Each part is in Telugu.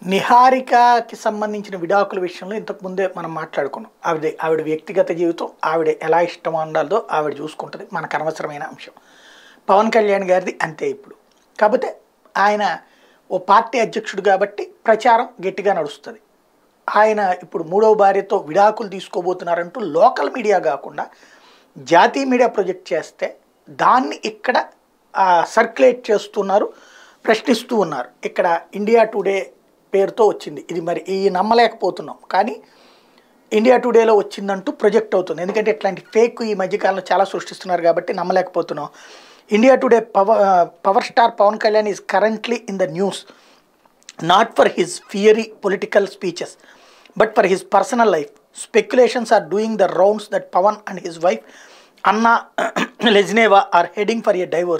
నిహారికకి సంబంధించిన విడాకుల విషయంలో ఇంతకు ముందే మనం మాట్లాడుకున్నాం. ఆవిడ వ్యక్తిగత జీవితం, ఆవిడ ఎలా ఇష్టం ఉండాలో ఆవిడ చూసుకుంటుంది, మనకు అనవసరమైన అంశం. పవన్ కళ్యాణ్ గారిది అంతే ఇప్పుడు. కాకపోతే ఆయన ఓ పార్టీ అధ్యక్షుడు కాబట్టి ప్రచారం గట్టిగా నడుస్తుంది. ఆయన ఇప్పుడు మూడవ భార్యతో విడాకులు తీసుకోబోతున్నారంటూ లోకల్ మీడియా కాకుండా జాతీయ మీడియా ప్రొజెక్ట్ చేస్తే దాన్ని ఇక్కడ సర్క్యులేట్ చేస్తున్నారు, ప్రశ్నిస్తూ ఉన్నారు. ఇక్కడ ఇండియా టుడే పేరుతో వచ్చింది ఇది, మరి ఈ నమ్మలేకపోతున్నాం. కానీ ఇండియా టుడేలో వచ్చిందంటూ ప్రొజెక్ట్ అవుతుంది. ఎందుకంటే ఇట్లాంటి ఫేక్ ఈ మధ్యకాలంలో చాలా సృష్టిస్తున్నారు కాబట్టి నమ్మలేకపోతున్నాం. India today power star Pavan Kalyan is currently in the news not for his fiery political speeches but for his personal life. Speculations are doing the rounds that Pavan and his wife Anna Lezhneva are heading for a divorce.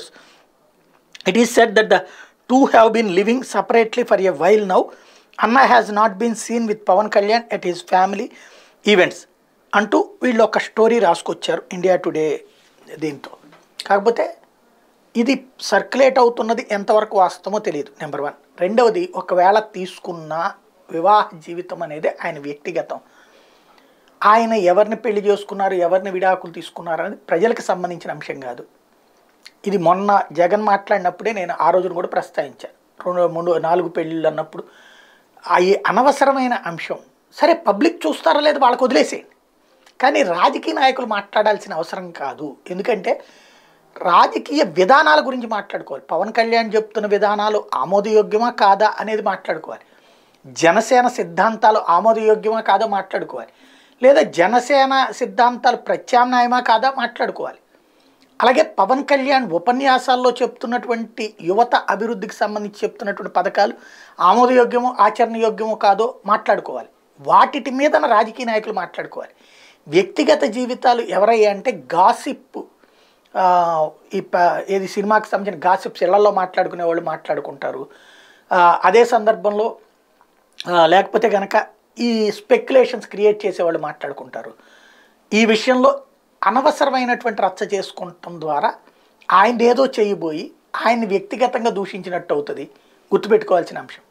It is said that the two have been living separately for a while now. Anna has not been seen with Pavan Kalyan at his family events. అంటూ వీళ్ళు ఒక స్టోరీ రాసుకొచ్చారు ఇండియా టుడే దీంతో. కాకపోతే ఇది సర్క్యులేట్ అవుతున్నది ఎంతవరకు వాస్తవమో తెలియదు, నెంబర్ 1. రెండవది, ఒకవేళ తీసుకున్న వివాహ జీవితం అనేది ఆయన వ్యక్తిగతం. ఆయన ఎవరిని పెళ్లి చేసుకున్నారు, ఎవరిని విడాకులు తీసుకున్నారు అనేది ప్రజలకు సంబంధించిన అంశం కాదు. ఇది మొన్న జగన్ మాట్లాడినప్పుడే నేను ఆ రోజున కూడా ప్రస్తావించాను. 2, 3, 4 పెళ్ళిళ్ళు అన్నప్పుడు అవి అనవసరమైన అంశం. సరే పబ్లిక్ చూస్తారో లేదు వాళ్ళకి వదిలేసేయండి, కానీ రాజకీయ నాయకులు మాట్లాడాల్సిన అవసరం కాదు. ఎందుకంటే రాజకీయ విధానాల గురించి మాట్లాడుకోవాలి. పవన్ కళ్యాణ్ చెప్తున్న విధానాలు ఆమోదయోగ్యమా కాదా అనేది మాట్లాడుకోవాలి. జనసేన సిద్ధాంతాలు ఆమోదయోగ్యమా కాదా మాట్లాడుకోవాలి. లేదా జనసేన సిద్ధాంతాలు ప్రత్యామ్నాయమా కాదా మాట్లాడుకోవాలి. అలాగే పవన్ కళ్యాణ్ ఉపన్యాసాల్లో చెప్తున్నటువంటి యువత అభివృద్ధికి సంబంధించి చెప్తున్నటువంటి పథకాలు ఆమోదయోగ్యమో ఆచరణయోగ్యమో కాదో మాట్లాడుకోవాలి. వాటి మీద రాజకీయ నాయకులు మాట్లాడుకోవాలి. వ్యక్తిగత జీవితాలు ఎవరయ్యా అంటే గాసిప్, ఏది సినిమాకి సంబంధించిన గాసిప్స్ ఇళ్లలో మాట్లాడుకునే వాళ్ళు మాట్లాడుకుంటారు. అదే సందర్భంలో లేకపోతే కనుక ఈ స్పెక్యులేషన్స్ క్రియేట్ చేసేవాళ్ళు మాట్లాడుకుంటారు. ఈ విషయంలో అనవసరమైనటువంటి రచ్చ చేసుకుంటం ద్వారా ఆయన ఏదో చేయబోయి ఆయన్ని వ్యక్తిగతంగా దూషించినట్టు అవుతుంది. గుర్తుపెట్టుకోవాల్సిన అంశం.